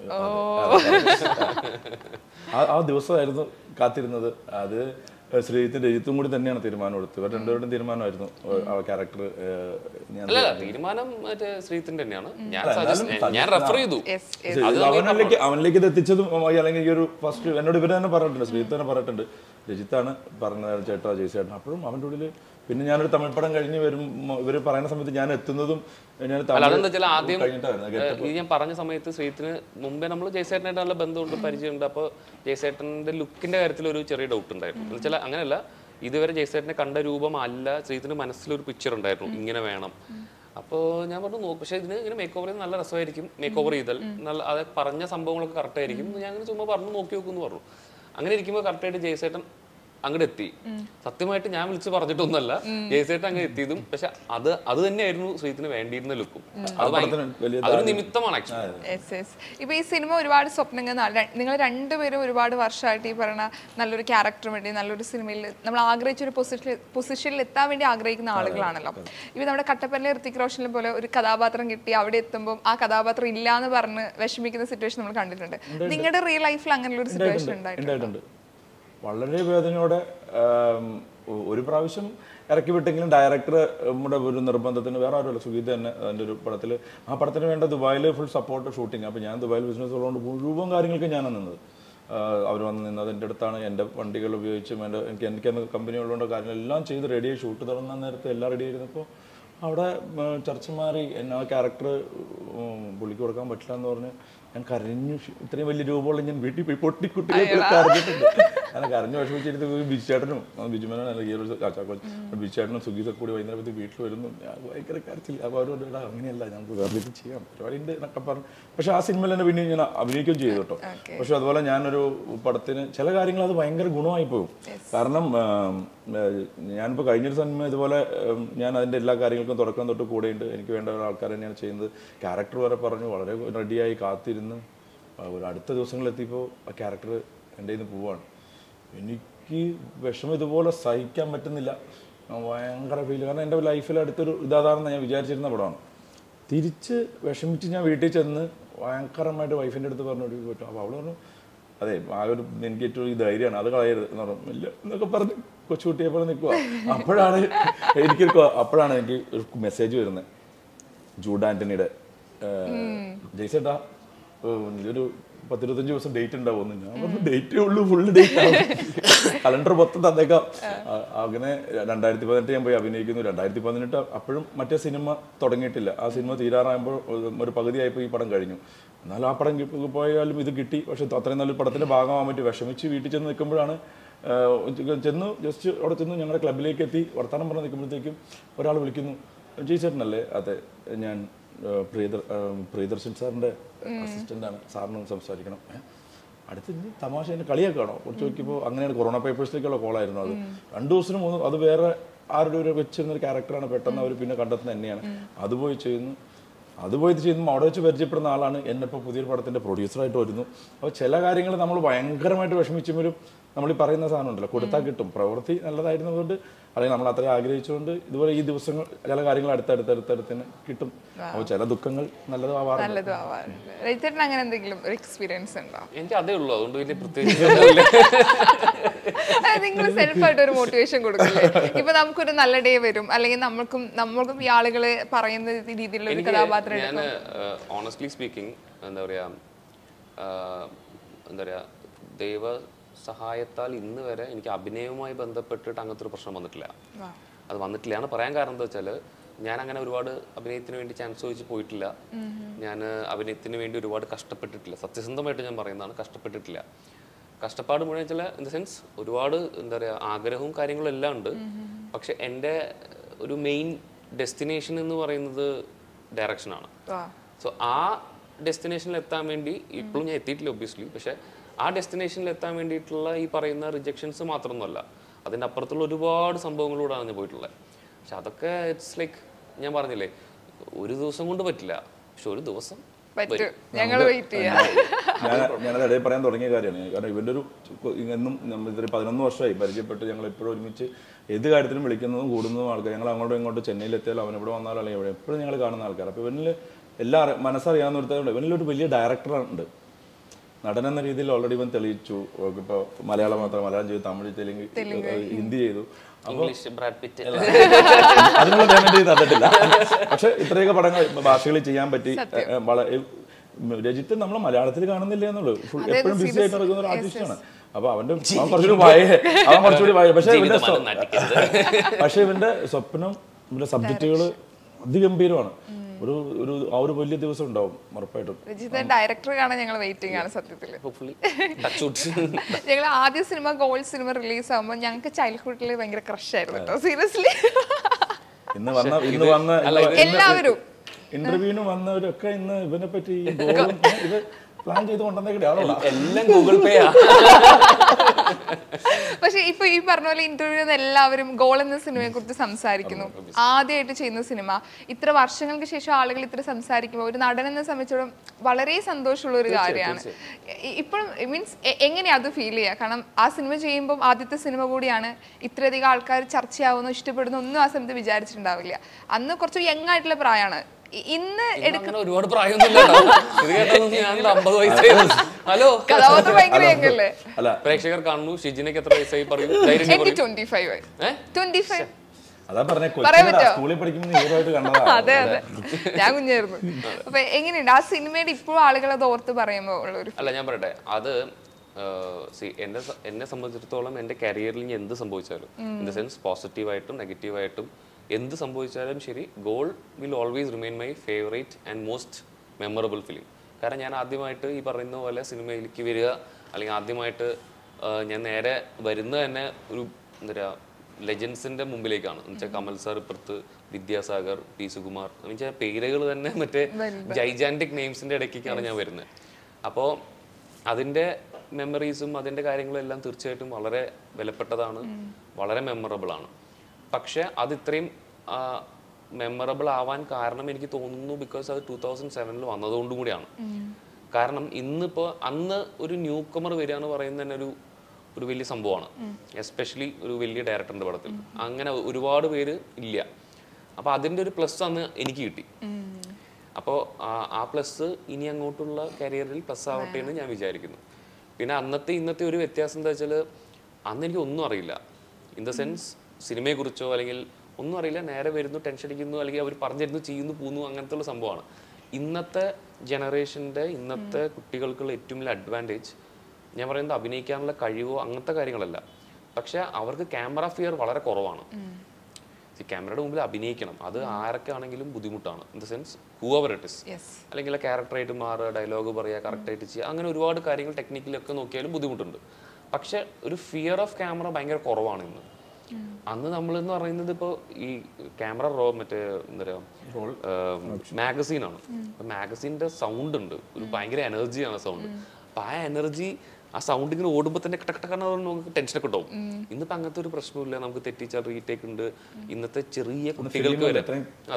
ആ ദിവസമായിരുന്നു കാത്തിരുന്നത്. അത് ശ്രീജിത്തിന്റെ എഴുത്തും കൂടി തന്നെയാണ് തീരുമാനം എടുത്തത്. ഇവർ രണ്ടുപേരുടെയും തീരുമാനമായിരുന്നു ആ ക്യാരക്ടർ. തീരുമാനം മറ്റേ ശ്രീജിത്തിന്റെ തന്നെയാണ്. ഞാൻ റെഫർ ചെയ്തു. അവനിലേക്ക് ഇത് എത്തിച്ചതും അല്ലെങ്കിൽ ഈ ഒരു ഫസ്റ്റ് എന്നോട് ഇവര് തന്നെ പറഞ്ഞിട്ടുണ്ട്, ശ്രീജിത്ത് തന്നെ പറഞ്ഞിട്ടുണ്ട്, രജിത്താണ് പറഞ്ഞത് ചേട്ടാ ജയ്സേട്ടൻ. അപ്പോഴും അവൻ്റെ ഉള്ളിൽ പിന്നെ ഞാനൊരു തമിഴ് പടം കഴിഞ്ഞ് വരും ഇവർ പറയുന്ന സമയത്ത് ഞാൻ എത്തുന്നതും ആദ്യം ഞാൻ പറഞ്ഞ സമയത്ത് ശ്രീജിത്തിന് മുമ്പേ നമ്മൾ ജയ്സേട്ടനായിട്ട് നല്ല ബന്ധമുണ്ട്, പരിചയമുണ്ട്. അപ്പോൾ ജയ്സേട്ടന്റെ ലുക്കിന്റെ കാര്യത്തിൽ ഒരു ചെറിയ ഡൗട്ട് ഉണ്ടായിരുന്നു. എന്ന് വെച്ചാൽ അങ്ങനെയല്ല, ഇതുവരെ ജയ്സേട്ടനെ കണ്ട രൂപം അല്ല ശ്രീജിത്തിന് മനസ്സിലൊരു പിക്ചർ ഉണ്ടായിരുന്നു, ഇങ്ങനെ വേണം. അപ്പോൾ ഞാൻ പറഞ്ഞു നോക്കും, പക്ഷേ ഇതിന് ഇങ്ങനെ മേക്ക് ഓവർ ചെയ്ത് നല്ല രസമായിരിക്കും, മേക്ക് ഓവർ ചെയ്താൽ നല്ല അത് പറഞ്ഞ സംഭവങ്ങളൊക്കെ കറക്റ്റ് ആയിരിക്കും. ഞാൻ അങ്ങനെ ചുമ്മാ പറഞ്ഞു നോക്കി നോക്കുമെന്ന് പറഞ്ഞു. അങ്ങനെ ഇരിക്കുമ്പോൾ കറക്റ്റായിട്ട് ജയ്സേട്ടൻ അങ്ങോട്ട് എത്തി. സത്യമായിട്ട് ഞാൻ വിളിച്ച് പറഞ്ഞിട്ടൊന്നുമല്ല, ജയ്സേട്ടൻ അങ്ങനെ എത്തിയതും. പക്ഷെ അത് തന്നെയായിരുന്നു ശ്രീജിത്തിന് വേണ്ടിയിരുന്ന ലുക്കും. അതൊരു നിമിത്തമാണ് ആക്ച്വലി. ഇപ്പൊ ഈ സിനിമ ഒരുപാട് സ്വപ്നങ്ങൾ, നിങ്ങൾ രണ്ടുപേരും ഒരുപാട് വർഷമായിട്ട് ഈ പറഞ്ഞ നല്ലൊരു ക്യാരക്ടർ വേണ്ടി നല്ലൊരു സിനിമയിൽ നമ്മൾ ആഗ്രഹിച്ചൊരു പൊസിഷനിൽ എത്താൻ വേണ്ടി ആഗ്രഹിക്കുന്ന ആളുകളാണല്ലോ. ഇപ്പൊ നമ്മുടെ കട്ടപ്പനയിലെ ഋത്തിക് റോഷനെ പോലെ ഒരു കഥാപാത്രം കിട്ടി അവിടെ എത്തുമ്പോൾ ആ കഥാപാത്രം ഇല്ല എന്ന് പറഞ്ഞ് വിഷമിക്കുന്ന സിറ്റുവേഷൻ നമ്മൾ കണ്ടിട്ടുണ്ട്. നിങ്ങളുടെ റിയൽ ലൈഫിൽ അങ്ങനെയുള്ള ഒരു സിറ്റുവേഷൻ ഉണ്ടായിട്ടുണ്ട്? വളരെ വേദനയോടെ ഒരു പ്രാവശ്യം ഇറക്കി വിട്ടെങ്കിലും ഡയറക്ടർ നമ്മുടെ ഒരു നിർബന്ധത്തിന്, വേറെ ആരുമല്ല, സുഗീത തന്നെ അതിൻ്റെ ഒരു പടത്തിൽ, ആ പടത്തിന് വേണ്ട ദുബായിൽ ഫുൾ സപ്പോർട്ട് ഷൂട്ടിങ്. അപ്പോൾ ഞാൻ ദുബായിൽ ബിസിനസ് ഉള്ളതുകൊണ്ട് മുഴുവൻ കാര്യങ്ങൾക്ക് ഞാനാണ് നിന്നത്. അവർ വന്ന് നിന്നത് എൻ്റെ അടുത്താണ്. എൻ്റെ വണ്ടികൾ ഉപയോഗിച്ചും എനിക്ക് കമ്പനി ഉള്ളതുകൊണ്ട് കാര്യങ്ങളെല്ലാം ചെയ്ത് റെഡിയായി ഷൂട്ട് തുടങ്ങുന്ന നേരത്തെ എല്ലാം റെഡി ആയിരുന്നപ്പോൾ അവിടെ ചർച്ച മാറി. എന്നെ ആ ക്യാരക്ടർ പുള്ളിക്ക് കൊടുക്കാൻ പറ്റില്ല എന്ന് പറഞ്ഞ് ഞാൻ കരഞ്ഞു. ഇത്രയും വലിയ രൂപമുള്ള ഞാൻ വീട്ടിൽ പോയി പൊട്ടിക്കുട്ടികളൊക്കെ അറിഞ്ഞിട്ടുണ്ട്. അങ്ങനെ കരഞ്ഞ് വിഷമിച്ചിരുത്ത് ബിജുചേട്ടനും ബിജുമേനാണ് ബിജുചേട്ടനും സുഗീതൊക്കെ കൂടി വൈകുന്നേരത്ത് വീട്ടിൽ വരുന്നു. ഞാൻ ഭയങ്കര കരച്ചില്ല. അപ്പോൾ അവരോട് ഇടാ അങ്ങനെയല്ല, ഞങ്ങൾക്ക് വേറെ ഇത് ചെയ്യാം പരിപാടി ഉണ്ട് എന്നൊക്കെ പറഞ്ഞു. പക്ഷെ ആ സിനിമയിൽ തന്നെ പിന്നെ ഞാൻ അഭിനയിക്കുകയും ചെയ്തു കേട്ടോ. പക്ഷെ അതുപോലെ ഞാനൊരു പടത്തിന് ചില കാര്യങ്ങൾ അത് ഭയങ്കര ഗുണമായി പോകും. കാരണം ഞാനിപ്പോൾ കഴിഞ്ഞൊരു സിനിമ ഇതുപോലെ ഞാൻ അതിൻ്റെ എല്ലാ കാര്യങ്ങൾക്കും തുടക്കം തൊട്ട് കൂടെയുണ്ട്. എനിക്ക് വേണ്ട ആൾക്കാർ തന്നെയാണ് ചെയ്യുന്നത്. ക്യാരക്ടർ വരെ പറഞ്ഞു വളരെ റെഡിയായി കാത്തിരുന്ന് ഒരു അടുത്ത ദിവസങ്ങളെത്തിയപ്പോൾ ആ ക്യാരക്ടർ എൻ്റെ കയ്യിൽ നിന്ന് പോവാണ്. എനിക്ക് വിഷമം ഇതുപോലെ സഹിക്കാൻ പറ്റുന്നില്ല. ഭയങ്കര ഫീൽ. കാരണം എൻ്റെ ലൈഫിൽ അടുത്തൊരു ഇതാണെന്ന് ഞാൻ വിചാരിച്ചിരുന്ന പടമാണ്. തിരിച്ച് വിഷമിച്ച് ഞാൻ വീട്ടിൽ ചെന്ന് ഭയങ്കരമായിട്ട് വൈഫിൻ്റെ അടുത്ത് പറഞ്ഞു പറ്റും. അപ്പോൾ അവൾ പറഞ്ഞു അതെ ആ ഒരു എനിക്ക് ഏറ്റവും ഈ ധൈര്യമാണ്, അത് കളയരുത് എന്ന് പറഞ്ഞു. ഇല്ല എന്നൊക്കെ പറഞ്ഞ് കൊച്ചുകുട്ടിയെ പോലെ നിൽക്കുക. അപ്പോഴാണ് എനിക്ക് ഒരു മെസ്സേജ് വരുന്നത് ജൂഡ് ആൻ്റണിയുടെ ജയ്സേട്ടാ ഒരു 10-25 ദിവസം ഡേറ്റ് ഉണ്ടാവുമെന്ന്. ഞാൻ പറഞ്ഞു ഡേറ്റേ ഉള്ളൂ, ഫുള്ള് ഡേറ്റ് ആവും, കലണ്ടർ മൊത്തം തന്നേക്കാം. അങ്ങനെ 2018 ഞാൻ പോയി അഭിനയിക്കുന്നു. 2018 അപ്പോഴും മറ്റേ സിനിമ തുടങ്ങിയിട്ടില്ല. ആ സിനിമ തീരാറാകുമ്പോൾ ഒരു പകുതിയായപ്പോൾ ഈ പടം കഴിഞ്ഞു. എന്നാലും ആ പടം പോയാലും ഇത് കിട്ടി. പക്ഷെ അത്രയും നല്ലൊരു പടത്തിൻ്റെ ഭാഗമാകാൻ പറ്റി. വിഷമിച്ച് വീട്ടിൽ ചെന്ന് നിൽക്കുമ്പോഴാണ് ചെന്ന് ജസ്റ്റ് അവിടെ ചെന്ന് ഞങ്ങളുടെ ക്ലബിലേക്ക് എത്തി വർത്തമാനം പറഞ്ഞ് നിൽക്കുമ്പോഴത്തേക്കും ഒരാൾ വിളിക്കുന്നു, ജയ്സേട്ടനല്ലേ? അതെ, ഞാൻ പ്രിയദർശൻ സാറിൻ്റെ അസിസ്റ്റൻ്റാണ്, സാറിന് സംസാരിക്കണം. അടുത്ത് തമാശ എൻ്റെ കളിയാക്കാണോ കുറച്ച് നോക്കിയപ്പോൾ അങ്ങനെയാണ്. കൊറോണ പേപ്പേഴ്സിലേക്കുള്ള കോളായിരുന്നു അത്. 2 ദിവസത്തിന് 3 അത് വേറെ ആരുടെ ഒരു വെച്ചിരുന്നൊരു ക്യാരക്ടറാണ്. പെട്ടെന്ന് അവർ പിന്നെ കണ്ടെത്തുന്നത് തന്നെയാണ്. അതുപോയി ചെയ്യുന്നു. അവിടെ വെച്ച് പരിചയപ്പെടുന്ന ആളാണ് എന്നെ ഇപ്പോൾ പുതിയൊരു പടത്തിൻ്റെ പ്രൊഡ്യൂസറായിട്ട് വരുന്നു. അപ്പോൾ ചില കാര്യങ്ങൾ നമ്മൾ ഭയങ്കരമായിട്ട് വിഷമിച്ചെങ്കിലും നമ്മൾ ഈ പറയുന്ന സാധനം ഉണ്ടല്ലോ, കൊടുത്താൽ കിട്ടും. പ്രവൃത്തി നല്ലതായിരുന്നതുകൊണ്ട് അല്ലെങ്കിൽ നമ്മൾ അത്രയും ആഗ്രഹിച്ചുകൊണ്ട് ഇതുപോലെ ഈ ദിവസങ്ങൾ ചില കാര്യങ്ങൾ അടുത്തടുത്തിന് കിട്ടും. അപ്പോൾ ചില ദുഃഖങ്ങൾ നല്ലതാവാറുണ്ട്. അങ്ങനെ എന്തെങ്കിലും ഒരു എക്സ്പീരിയൻസ് ഉണ്ടോ? എനിക്ക് അതേ ഉള്ളൂ, അതുകൊണ്ട് വലിയ പ്രത്യേകിച്ച് നിങ്ങൾ സെൽഫായിട്ട് ഒരു മോട്ടിവേഷൻ കൊടുക്കില്ലേ? ഇപ്പൊ നമുക്കൊരു നല്ല ഡേ വരും, അല്ലെങ്കിൽ നമ്മൾക്കും ഈ ആളുകള് പറയുന്ന രീതിയിലുള്ള ഒരു കഥാപാത്രം. ഞാൻ ഓണസ്റ്റ്ലി സ്പീക്കിംഗ് എന്താ പറയാ ദൈവ സഹായത്താൽ ഇന്ന് വരെ എനിക്ക് അഭിനയവുമായി ബന്ധപ്പെട്ടിട്ട് അങ്ങനത്തെ ഒരു പ്രശ്നം വന്നിട്ടില്ല. അത് വന്നിട്ടില്ല എന്ന് പറയാൻ കാരണം എന്താ വെച്ചാൽ ഞാൻ അങ്ങനെ ഒരുപാട് അഭിനയത്തിന് വേണ്ടി ചാൻസ് ചോദിച്ച് പോയിട്ടില്ല. ഞാൻ അഭിനയത്തിന് വേണ്ടി ഒരുപാട് കഷ്ടപ്പെട്ടിട്ടില്ല. സത്യസന്ധമായിട്ട് ഞാൻ പറയുന്നതാണ്, കഷ്ടപ്പെട്ടിട്ടില്ല. കഷ്ടപ്പാട് മുഴുവൻ വെച്ചാൽ ഇൻ ദ സെൻസ് ഒരുപാട് എന്താ പറയുക ആഗ്രഹവും കാര്യങ്ങളും എല്ലാം ഉണ്ട്. പക്ഷെ എൻ്റെ ഒരു മെയിൻ ഡെസ്റ്റിനേഷൻ എന്ന് പറയുന്നത് ഡയറക്ഷനാണ്. സോ ആ ഡെസ്റ്റിനേഷനിൽ എത്താൻ വേണ്ടി ഇപ്പോഴും ഞാൻ എത്തിയിട്ടില്ല ഒബ്വിയസ്ലി. പക്ഷെ ആ ഡെസ്റ്റിനേഷനിൽ എത്താൻ വേണ്ടിയിട്ടുള്ള ഈ പറയുന്ന റിജക്ഷൻസ് മാത്രമൊന്നുമല്ല, അതിൻ്റെ അപ്പുറത്തുള്ള ഒരുപാട് സംഭവങ്ങളിലൂടെയാണ് ഞാൻ പോയിട്ടുള്ളത്. പക്ഷെ അതൊക്കെ ഇറ്റ്സ് ലൈക്ക് ഞാൻ പറഞ്ഞില്ലേ, ഒരു ദിവസം കൊണ്ട് പറ്റില്ല, പക്ഷെ ഒരു ദിവസം ഞാനത് ഇടയിൽ പറയാൻ തുടങ്ങിയ കാര്യമാണ്. കാരണം ഇവൻ്റെ ഒരു എന്നും ഇതൊരു 11 വർഷമായി പരിചയപ്പെട്ട് ഞങ്ങൾ എപ്പോഴും ഒരുമിച്ച് ഏത് കാര്യത്തിനും വിളിക്കുന്നതും കൂടുന്നതും ആൾക്കാർ. ഞങ്ങൾ അങ്ങോട്ടും ഇങ്ങോട്ടും ചെന്നൈയിലെത്തിയാലും അവൻ ഇവിടെ വന്നാലും അല്ലെങ്കിൽ ഇവിടെ എപ്പോഴും ഞങ്ങൾ കാണുന്ന ആൾക്കാർ. അപ്പോൾ ഇവനിൽ എല്ലാം മനസ്സറിയാവുന്ന ഒരുത്തരുണ്ട്. ഇവനിലൊരു വലിയ ഡയറക്ടറുണ്ട്. നടനെന്ന രീതിയിൽ ഓൾറെഡി ഇവൻ തെളിയിച്ചു. ഇപ്പോൾ മലയാളം മലയാളം ചെയ്തു, തമിഴ്, തെലുങ്ക്, ഹിന്ദി ചെയ്തു. അതിനുള്ള പേയ്മെന്റ് തന്നിട്ടില്ല. പക്ഷെ ഇത്രയൊക്കെ പടങ്ങൾ ഭാഷകളിൽ ചെയ്യാൻ പറ്റി. രജിത്ത് നമ്മൾ മലയാളത്തിൽ കാണുന്നില്ല എന്നുള്ളൂ. എപ്പോഴും ബിസി ആയിട്ട് നടക്കുന്ന ഒരു ആർട്ടിസ്റ്റാണ്. അപ്പൊ അവൻ കുറച്ചുകൂടി പക്ഷെ ഇവന്റെ സ്വപ്നം, ഇവന്റെ സബ്ജക്റ്റുകൾ അതിഗംഭീരമാണ്. ആ ഒരു വലിയ ദിവസം ഉണ്ടാവും ഉറപ്പായിട്ടും. ഡയറക്ടർ കാണാൻ ഞങ്ങൾ വെയിറ്റിംഗ് ആണ് സത്യത്തില്. ഞങ്ങൾ ആദ്യ സിനിമ ഗോൾഡ് സിനിമ റിലീസ് ആകുമ്പോൾ ഞങ്ങൾക്ക് ചൈൽഡ്ഹുഡിൽ ഭയങ്കര ക്രഷ് ആയിരുന്നു കേട്ടോ, സീരിയസ്ലി. ഇന്ന് വന്ന എല്ലാവരും ഇന്റർവ്യൂവിന് വന്നവരൊക്കെ ഇന്ന് ഇവനെ പറ്റി ഇത് പ്ലാൻ ചെയ്ത് കൊണ്ടുവന്നേക്കണ എല്ലാം ഗൂഗിൾ പേ. പക്ഷെ ഇപ്പൊ ഈ പറഞ്ഞ പോലെ ഇന്റർവ്യൂ എല്ലാവരും ഗോൾ എന്ന സിനിമയെ കുറിച്ച് സംസാരിക്കുന്നു. ആദ്യമായിട്ട് ചെയ്യുന്ന സിനിമ, ഇത്ര വർഷങ്ങൾക്ക് ശേഷം ആളുകൾ ഇത്ര സംസാരിക്കുമ്പോൾ ഒരു നടൻ എന്നെ സംബന്ധിച്ചോളം വളരെ സന്തോഷമുള്ള ഒരു കാര്യമാണ്. ഇപ്പോഴും മീൻസ് എങ്ങനെയാ അത് ഫീൽ ചെയ്യുക? കാരണം ആ സിനിമ ചെയ്യുമ്പോൾ ആദ്യത്തെ സിനിമ കൂടിയാണ്, ഇത്രയധികം ആൾക്കാർ ചർച്ചയാവുന്നു, ഇഷ്ടപ്പെടുന്നു ഒന്നും ആ സമയത്ത് വിചാരിച്ചിട്ടുണ്ടാവില്ല. അന്ന് കുറച്ച് യങ് ആയിട്ടുള്ള പ്രായമാണ്. ഇന്ന് ഒരുപാട് ഹലോ പ്രേക്ഷകർ കാണുന്നു. ഷിജിനക്ക് എത്ര വയസ്സായി പറയൂ? അതെ അതെ, ഞാൻ കുഞ്ഞായിരുന്നു. അപ്പൊ എങ്ങനെയുണ്ട് ആ സിനിമയുടെ ഇപ്പോഴും ആളുകൾ അത് ഓർത്ത് പറയുമ്പോ ഉള്ളൊരു? അല്ല ഞാൻ പറയട്ടെ, അത് എന്നെ സംബന്ധിച്ചിടത്തോളം എൻ്റെ കരിയറിൽ ഇനി എന്ത് സംഭവിച്ചാലും, ഇൻ ദ സെൻസ് പോസിറ്റീവായിട്ടും നെഗറ്റീവായിട്ടും എന്ത് സംഭവിച്ചാലും ശരി, Goal will always remain my favourite and most memorable film. കാരണം ഞാൻ ആദ്യമായിട്ട് ഈ പറയുന്ന പോലെ സിനിമയിലേക്ക് വരിക, അല്ലെങ്കിൽ ആദ്യമായിട്ട് ഞാൻ നേരെ വരുന്നത് തന്നെ ഒരു എന്താ പറയുക ലെജൻസിന്റെ മുമ്പിലേക്കാണ്. എന്നുവെച്ചാൽ കമൽ സാർ ഇപ്പുറത്ത്, വിദ്യാസാഗർ, പി സുകുമാർ, എന്നുവെച്ചാൽ പേരുകൾ തന്നെ മറ്റേ ജൈജാന്റിക് നെയിംസിന്റെ ഇടയ്ക്കാണ് ഞാൻ വരുന്നത്. അപ്പോൾ അതിന്റെ മെമ്മറീസും അതിന്റെ കാര്യങ്ങളും എല്ലാം തീർച്ചയായിട്ടും വളരെ വിലപ്പെട്ടതാണ്, വളരെ മെമ്മറബിൾ ആണ്. പക്ഷെ അത് ഇത്രയും മെമ്മറബിൾ ആവാൻ കാരണം എനിക്ക് തോന്നുന്നു ബിക്കോസ് അത് 2007 വന്നതുകൊണ്ടും കൂടിയാണ്. കാരണം ഇന്നിപ്പോൾ അന്ന് ഒരു ന്യൂ കമർ വരിക എന്ന് പറയുന്നത് തന്നെ ഒരു വലിയ സംഭവമാണ്, എസ്പെഷ്യലി ഒരു വലിയ ഡയറക്ടറിന്റെ പടത്തിൽ. അങ്ങനെ ഒരുപാട് പേര് ഇല്ല. അപ്പോൾ അതിൻ്റെ ഒരു പ്ലസ് അന്ന് എനിക്ക് കിട്ടി. അപ്പോൾ ആ പ്ലസ് ഇനി അങ്ങോട്ടുള്ള കരിയറിൽ പ്ലസ് ആവട്ടെ എന്ന് ഞാൻ വിചാരിക്കുന്നു. പിന്നെ ഇന്നത്തെ ഒരു വ്യത്യാസം എന്താ വെച്ചാൽ, അന്ന് എനിക്ക് ഒന്നും അറിയില്ല. ഇൻ ദ സെൻസ് സിനിമയെക്കുറിച്ചോ അല്ലെങ്കിൽ ഒന്നും അറിയില്ല. നേരെ വരുന്നു, ടെൻഷൻ അടിക്കുന്നു, അല്ലെങ്കിൽ അവർ പറഞ്ഞിരുന്നു, ചെയ്യുന്നു, പോകുന്നു, അങ്ങനത്തെ ഉള്ള സംഭവമാണ്. ഇന്നത്തെ ജനറേഷൻ്റെ ഇന്നത്തെ കുട്ടികൾക്കുള്ള ഏറ്റവും വലിയ അഡ്വാൻറ്റേജ് ഞാൻ പറയുന്നത് അഭിനയിക്കാനുള്ള കഴിവോ അങ്ങനത്തെ കാര്യങ്ങളല്ല, പക്ഷെ അവർക്ക് ക്യാമറ ഫിയർ വളരെ കുറവാണ്. ക്യാമറയുടെ മുമ്പിൽ അഭിനയിക്കണം, അത് ആരൊക്കെ ആണെങ്കിലും ബുദ്ധിമുട്ടാണ്. In the sense whoever it is, അല്ലെങ്കിൽ ക്യാരക്ടറായിട്ട് മാറുക, ഡയലോഗ് പറയുക, കറക്റ്റായിട്ട് ചെയ്യുക, അങ്ങനെ ഒരുപാട് കാര്യങ്ങൾ ടെക്നിക്കലൊക്കെ നോക്കിയാലും ബുദ്ധിമുട്ടുണ്ട്. പക്ഷെ ഒരു ഫിയർ ഓഫ് ക്യാമറ ഭയങ്കര കുറവാണ് ഇന്ന്. അന്ന് നമ്മളെന്ന് പറയുന്നത് ഇപ്പോൾ ഈ ക്യാമറ മറ്റേ എന്താ പറയുക മാഗസീനാണ്. മാഗസീൻ്റെ സൗണ്ട് ഉണ്ട്, ഒരു ഭയങ്കര എനർജിയാണ് സൗണ്ട്. അപ്പം ആ എനർജി ആ സൗണ്ട് ഇങ്ങനെ ഓടുമ്പോൾ തന്നെ കട്ടക്കട്ടക്കാണ് നമുക്ക് ടെൻഷനൊക്കെ ഉണ്ടാവും. ഇന്നിപ്പോൾ അങ്ങനത്തെ ഒരു പ്രശ്നമില്ല. നമുക്ക് തെറ്റിച്ചാൽ റീടേക്ക് ഉണ്ട്. ഇന്നത്തെ ചെറിയ കുട്ടികൾക്ക് വരെ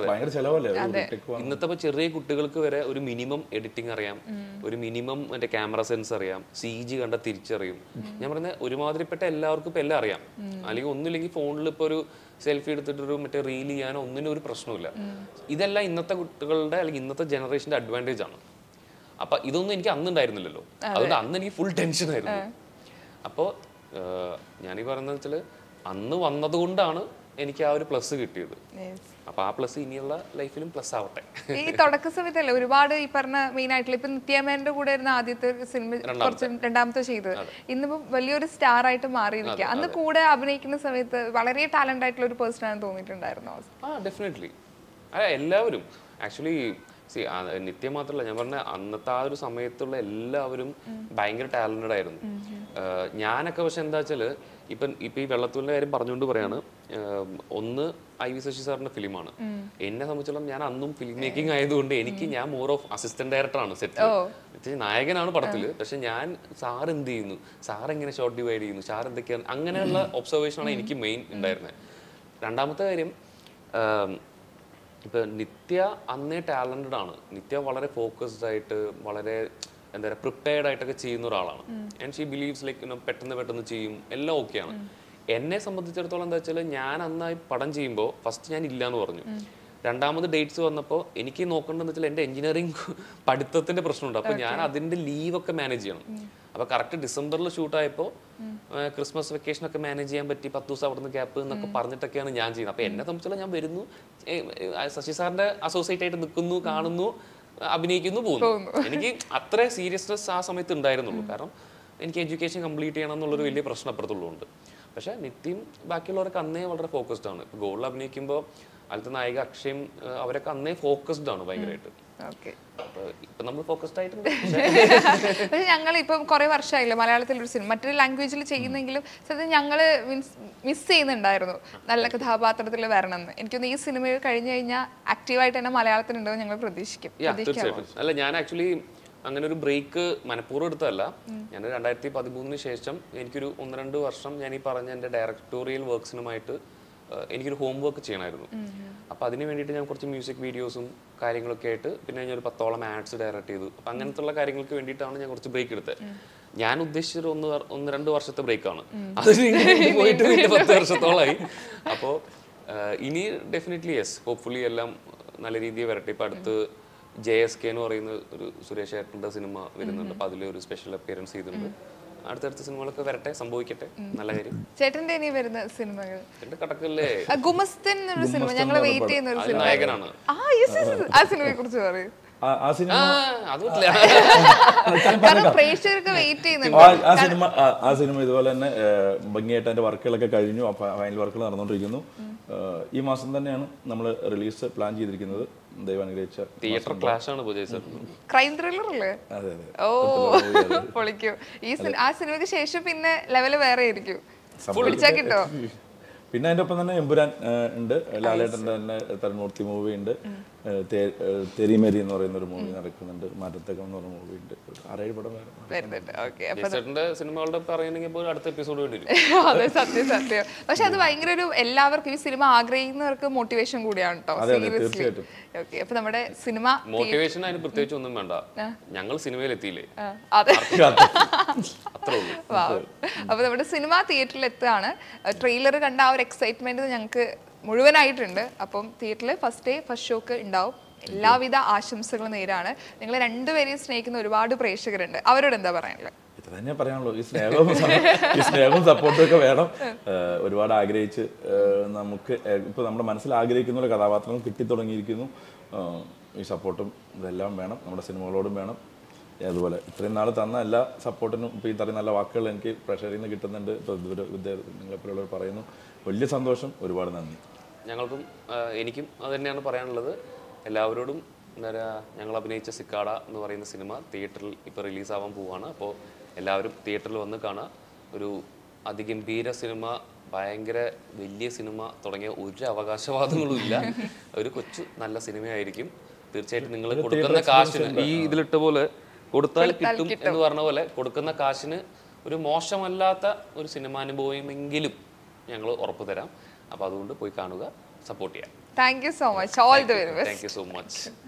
ഇന്നത്തെ ചെറിയ കുട്ടികൾക്ക് വരെ ഒരു മിനിമം എഡിറ്റിംഗ് അറിയാം, ഒരു മിനിമം മറ്റേ ക്യാമറ സെൻസ് അറിയാം, CG കണ്ട തിരിച്ചറിയും. ഞാൻ പറയുന്നത് ഒരുമാതിരിപ്പെട്ട എല്ലാവർക്കും ഇപ്പം എല്ലാം അറിയാം. അല്ലെങ്കിൽ ഒന്നുമില്ലെങ്കിൽ ഫോണിൽ ഇപ്പോൾ ഒരു സെൽഫി എടുത്തിട്ടൊരു മറ്റേ റീൽ ചെയ്യാനോ ഒന്നിനും ഒരു പ്രശ്നമില്ല. ഇതെല്ലാം ഇന്നത്തെ കുട്ടികളുടെ അല്ലെങ്കിൽ ഇന്നത്തെ ജനറേഷൻ്റെ അഡ്വാൻറ്റേജ് ആണ്. അപ്പൊ ഇതൊന്നും എനിക്ക് അന്ന് ഉണ്ടായിരുന്നില്ലല്ലോ. അതുകൊണ്ട് അന്ന് എനിക്ക് ഫുൾ ടെൻഷൻ ആയിരുന്നു. അപ്പോൾ ഞാനീ പറയുന്നത് വെച്ചാല് അന്ന് വന്നത് കൊണ്ടാണ് എനിക്ക് ആ ഒരു പ്ലസ് കിട്ടിയത്. അപ്പൊ ആ പ്ലസ് ഇനിയുള്ള ലൈഫിലും പ്ലസ് ആവട്ടെ. ഈ തുടക്ക സമയത്തല്ലേ ഒരുപാട് ഈ പറഞ്ഞ മെയിൻ ആയിട്ടുള്ള ഇപ്പൊ നിത്യാമേന്റെ കൂടെ ഇരുന്ന ആദ്യത്തെ സിനിമ കുറച്ച് രണ്ടാമത്തെ ചെയ്തത്, ഇന്നിപ്പോ വലിയൊരു സ്റ്റാർ ആയിട്ട് മാറിയിരിക്കുക. അന്ന് കൂടെ അഭിനയിക്കുന്ന സമയത്ത് വളരെ ടാലന്റ് ആയിട്ടുള്ള ഒരു പേഴ്സൺ ആണെന്ന് തോന്നിയിട്ടുണ്ടായിരുന്നു? ഡെഫിനറ്റ്ലി. എല്ലാവരും ആക്ച്വലി നിത്യം മാത്രമല്ല, ഞാൻ പറഞ്ഞ അന്നത്തെ ആ ഒരു സമയത്തുള്ള എല്ലാവരും ഭയങ്കര ടാലന്റഡ് ആയിരുന്നു. ഞാനൊക്കെ പക്ഷെ എന്താ വെച്ചാല് ഇപ്പൊ ഈ വെള്ളത്തൂലിന്റെ കാര്യം പറഞ്ഞുകൊണ്ട് പറയാണ്, ഒന്ന് IV ശശി സാറിന്റെ ഫിലിമാണ്. എന്നെ സംബന്ധിച്ചിടത്തോളം ഞാൻ അന്നും ഫിലിം മേക്കിംഗ് ആയതുകൊണ്ട് ഞാൻ മോർ ഓഫ് അസിസ്റ്റന്റ് ഡയറക്ടറാണ് സെറ്റിൽ. നായകനാണ് പടത്തില്. പക്ഷെ ഞാൻ സാർ എന്ത് ചെയ്യുന്നു, സാർ എങ്ങനെ ഷോർട്ട് ഡിവൈഡ് ചെയ്യുന്നു, സാർ എന്തൊക്കെയാണ്, അങ്ങനെയുള്ള ഒബ്സർവേഷനാണ് എനിക്ക് മെയിൻ ഉണ്ടായിരുന്നത്. രണ്ടാമത്തെ കാര്യം, ഇപ്പൊ നിത്യ അന്നേ ടാലന്റഡ് ആണ്. നിത്യ വളരെ ഫോക്കസ്ഡ് ആയിട്ട് വളരെ എന്താ പറയുക പ്രിപ്പയർഡ് ആയിട്ടൊക്കെ ചെയ്യുന്ന ഒരാളാണ്. ആൻഡ് ഷീ ബിലീവ്സ് ലൈക്ക് പെട്ടെന്ന് ചെയ്യും, എല്ലാം ഓക്കെയാണ്. എന്നെ സംബന്ധിച്ചിടത്തോളം എന്താ വെച്ചാൽ, ഞാൻ അന്നായി പടം ചെയ്യുമ്പോൾ ഫസ്റ്റ് ഞാൻ ഇല്ല എന്ന് പറഞ്ഞു. രണ്ടാമത് ഡേറ്റ്സ് വന്നപ്പോൾ എനിക്ക് നോക്കേണ്ടതെന്ന് വെച്ചാൽ എൻ്റെ എഞ്ചിനീയറിംഗ് പഠിത്തത്തിന്റെ പ്രശ്നമുണ്ട്. അപ്പൊ ഞാൻ അതിന്റെ ലീവൊക്കെ മാനേജ് ചെയ്യണം. അപ്പൊ കറക്റ്റ് ഡിസംബറിൽ ഷൂട്ടായപ്പോൾ ക്രിസ്മസ് വെക്കേഷൻ ഒക്കെ മാനേജ് ചെയ്യാൻ പറ്റി, 10 ദിവസം അവിടെ നിന്ന് ഗ്യാപ്പ് എന്നൊക്കെ പറഞ്ഞിട്ടൊക്കെയാണ് ഞാൻ ചെയ്യുന്നത്. അപ്പൊ എന്നെ സംബന്ധിച്ചുള്ള ഞാൻ വരുന്നു, ശശി സാറിന്റെ അസോസിയേറ്റ് ആയിട്ട് നിൽക്കുന്നു, കാണുന്നു, അഭിനയിക്കുന്നു, പോകുന്നു. എനിക്ക് അത്ര സീരിയസ്നെസ് ആ സമയത്ത് ഉണ്ടായിരുന്നുള്ളൂ. കാരണം എനിക്ക് എഡ്യൂക്കേഷൻ കംപ്ലീറ്റ് ചെയ്യണം എന്നുള്ളൊരു വലിയ പ്രശ്നം അപ്പുറത്തുള്ളതുകൊണ്ട്. പക്ഷെ നിത്യം ബാക്കിയുള്ളവരൊക്കെ അന്നേ വളരെ ഫോക്കസ്ഡ് ആണ്. ഇപ്പൊ ഗോൾഡിൽ അഭിനയിക്കുമ്പോൾ അതിലത്തെ നായിക അക്ഷയും അവരൊക്കെ അന്നേ ഫോക്കസ്ഡ് ആണ് ഭയങ്കരമായിട്ട്. ഇപ്പൊ നമ്മൾ ഫോക്കസ്ഡ് ആയിട്ടുണ്ട്. പക്ഷെ ഞങ്ങൾ ഇപ്പം കുറെ വർഷമായില്ലേ മലയാളത്തിലൊരു സിനിമ മറ്റൊരു ലാംഗ്വേജിൽ ചെയ്യുന്നെങ്കിലും സത്യം ഞങ്ങള് മിസ് ചെയ്യുന്നുണ്ടായിരുന്നു നല്ല കഥാപാത്രത്തിൽ വരണമെന്ന്. എനിക്കൊന്ന് ഈ സിനിമ കഴിഞ്ഞു കഴിഞ്ഞാൽ ആക്റ്റീവായിട്ട് തന്നെ മലയാളത്തിലുണ്ടാവും ഞങ്ങൾ പ്രതീക്ഷിക്കും. അല്ല, ഞാൻ ആക്ച്വലി അങ്ങനെ ഒരു ബ്രേക്ക് മനഃപൂർവ്വം എടുത്തതല്ല. ഞാൻ 2013 ശേഷം എനിക്കൊരു 1-2 വർഷം ഞാൻ ഈ പറഞ്ഞ എൻ്റെ ഡയറക്ടോറിയൽ വർക്ക്സിനുമായിട്ട് എനിക്കൊരു ഹോം വർക്ക് ചെയ്യണമായിരുന്നു. അപ്പോൾ അതിന് വേണ്ടിയിട്ട് ഞാൻ കുറച്ച് മ്യൂസിക് വീഡിയോസും കാര്യങ്ങളൊക്കെ ആയിട്ട് പിന്നെ ഞാൻ ഒരു 10ഓളം ആഡ്സ് ഡയറക്റ്റ് ചെയ്തു. അപ്പോൾ അങ്ങനത്തെ ഉള്ള കാര്യങ്ങൾക്ക് വേണ്ടിയിട്ടാണ് ഞാൻ കുറച്ച് ബ്രേക്ക് എടുത്തത്. ഞാൻ ഉദ്ദേശിച്ചൊരു 1-2 വർഷത്തെ ബ്രേക്കാണ്. അതിന് പോയിട്ട് പിന്നെ 10 വർഷത്തോളമായി. അപ്പോൾ ഇനി ഡെഫിനറ്റ്ലി യെസ്, ഹോപ്പ്ഫുള്ളി എല്ലാം നല്ല രീതിയിൽ വരട്ടെ. ഇപ്പം അടുത്ത് JSK എന്ന് പറയുന്ന ഒരു സുരേഷ് ഏട്ടൻ്റെ സിനിമ വരുന്നുണ്ട്. അപ്പോൾ അതിലൊരു സ്പെഷ്യൽ അപ്പിയറൻസ് ചെയ്തിട്ടുണ്ട്. അടുത്തടുത്ത സിനിമകളൊക്കെ വരട്ടെ, സംഭവിക്കട്ടെ, നല്ല കാര്യം. ചേട്ടന്റെ ഇനി വരുന്ന സിനിമകൾ കടക്കല്ലേ? ഗുമസ്തൻ എന്നൊരു സിനിമ ഞങ്ങൾ വെയിറ്റ് ചെയ്യുന്ന ഒരു സിനിമ. നായകനാണ്. ആ സിനിമയെ കുറിച്ച് പറയും. പ്രേക്ഷകർക്ക് വെയിറ്റ് ചെയ്യുന്നുണ്ട്. ആ സിനിമ ഇതുപോലെ തന്നെ ഭംഗിയായിട്ട് അതിന്റെ വർക്കുകളൊക്കെ കഴിഞ്ഞു. ഫൈനൽ വർക്കുകൾ നടന്നുകൊണ്ടിരിക്കുന്നു. ഈ മാസം തന്നെയാണ് നമ്മൾ റിലീസ് പ്ലാൻ ചെയ്തിരിക്കുന്നത്. ദൈവം അനുഗ്രഹിച്ച തിയേറ്റർ ക്ലാഷ് ആണ് പൂജ സർ. ക്രൈം ത്രില്ലർ അല്ലേ? അതെ അതെ. ഓ പൊളിക്കും. ആ സിനിമയ്ക്ക് ശേഷം പിന്നെ ലെവല് വേറെ ആയിരിക്കും. പിടിച്ചാ കിട്ടോ? പിന്നെ അതിൻ്റെ ഒപ്പം തന്നെ എമ്പുരാൻ ഉണ്ട്, ലാലേട്ടൻ്റെ തന്നെ തരുമൂർത്തി മൂവി ഉണ്ട്, തെരിമേരി എന്ന് പറയുന്ന ഒരു മൂവി നടക്കുന്നുണ്ട്, മാറ്റത്തേക്കം എന്ന് പറയുന്ന മൂവി ഉണ്ട്, 6-7 പടം വരുന്നുണ്ട്. ജയസേട്ടന്റെ സിനിമകളുടെ പറയുകയെങ്കിൽ അടുത്ത എപ്പിസോഡ് വേണ്ടി വരും. അതെ, സത്യം സത്യം. പക്ഷെ അത് ഭയങ്കര ഒരു എല്ലാവർക്കും ഈ സിനിമ ആഗ്രഹിക്കുന്നവർക്ക് മോട്ടിവേഷൻ കൂടിയാണ് കേട്ടോ, സീരിയസ്ലി. ഓക്കെ, അപ്പൊ നമ്മുടെ സിനിമ മോട്ടിവേഷൻ അതിന് പ്രത്യേകിച്ച് ഒന്നും വേണ്ട, ഞങ്ങൾ സിനിമയിൽ എത്തിയില്ലേ, അതെ. അത്രേ ഉള്ളൂ. അപ്പൊ നമ്മുടെ സിനിമ തിയേറ്ററിൽ എത്തുകയാണ്. ട്രെയിലർ കണ്ട ആ ഒരു എക്സൈറ്റ്മെന്റ് ഞങ്ങൾക്ക് മുഴുവനായിട്ടുണ്ട്. അപ്പം തിയേറ്ററിൽ ഫസ്റ്റ് ഷോക്ക് ഉണ്ടാവും. എല്ലാവിധ ആശംസകളും നേരാണ്. നിങ്ങൾ രണ്ടുപേരെയും സ്നേഹിക്കുന്ന ഒരുപാട് പ്രേക്ഷകരുണ്ട്, അവരോട് എന്താ പറയാനുള്ളത്? ഇത് തന്നെ പറയാനുള്ളൂ. ഈ സ്നേഹവും സപ്പോർട്ടും ഒക്കെ വേണം. ഒരുപാട് ആഗ്രഹിച്ച് നമുക്ക് ഇപ്പോൾ നമ്മുടെ മനസ്സിൽ ആഗ്രഹിക്കുന്ന ഒരു കഥാപാത്രങ്ങൾ കിട്ടിത്തുടങ്ങിയിരിക്കുന്നു. ഈ സപ്പോർട്ടും ഇതെല്ലാം വേണം, നമ്മുടെ സിനിമകളോടും വേണം. അതുപോലെ ഇത്രയും നാൾ തന്ന എല്ലാ സപ്പോർട്ടിനും ഇപ്പോൾ ഈ ഇത്രയും നല്ല വാക്കുകൾ എനിക്ക് പ്രഷറിൽ നിന്ന് കിട്ടുന്നുണ്ട്. ഇപ്പോൾ നിങ്ങളെപ്പോലുള്ളവർ പറയുന്നു, വലിയ സന്തോഷം, ഒരുപാട് നന്ദി. ഞങ്ങൾക്കും എനിക്കും അത് തന്നെയാണ് പറയാനുള്ളത്. എല്ലാവരോടും എന്താ പറയുക, ഞങ്ങൾ അഭിനയിച്ച സിക്കാട എന്ന് പറയുന്ന സിനിമ തിയേറ്ററിൽ ഇപ്പോൾ റിലീസാവാൻ പോവുകയാണ്. അപ്പോൾ എല്ലാവരും തിയേറ്ററിൽ വന്ന് കാണുക. ഒരു അതിഗംഭീര സിനിമ, ഭയങ്കര വലിയ സിനിമ തുടങ്ങിയ ഒരു അവകാശവാദങ്ങളും ഇല്ല. ഒരു കൊച്ചു നല്ല സിനിമയായിരിക്കും. തീർച്ചയായിട്ടും നിങ്ങൾ കൊടുക്കുന്ന കാശിന്, ഈ ഇതിലിട്ട പോലെ കൊടുത്താൽ കിട്ടും എന്ന് പറഞ്ഞ പോലെ, കൊടുക്കുന്ന കാശിന് ഒരു മോശമല്ലാത്ത ഒരു സിനിമാനുഭവമെങ്കിലും ഞങ്ങൾ ഉറപ്പ് തരാം. അപ്പോൾ അതുകൊണ്ട് പോയി കാണുക, സപ്പോർട്ട് ചെയ്യാം. Thank you so much. All the very best. Thank you so much.